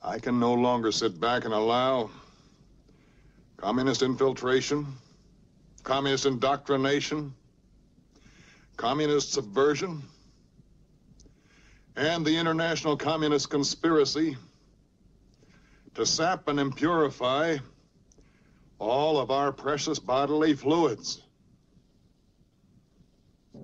I can no longer sit back and allow communist infiltration, communist indoctrination, communist subversion, and the international communist conspiracy to sap and impurify all of our precious bodily fluids.